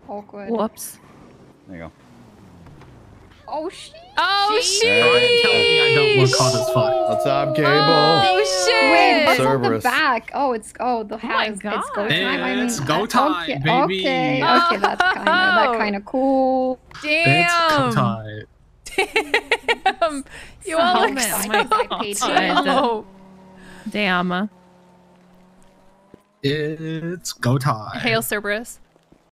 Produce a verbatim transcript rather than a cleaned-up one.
Awkward. Whoops. There you go. Oh shit. Oh Jeez. shit! Try and tell me I don't work hard as fuck. What's up, Cable? Oh shit! Wait, what's Cerberus. on the back? Oh, it's oh the hat. my is, God. It's go time. I mean, It's go uh, time, okay, baby. Okay, okay, that's kind of that kind of cool. It's Damn! time. Damn! You So all look excited so I paid for it. dope. Damn. It's go time. Hail Cerberus.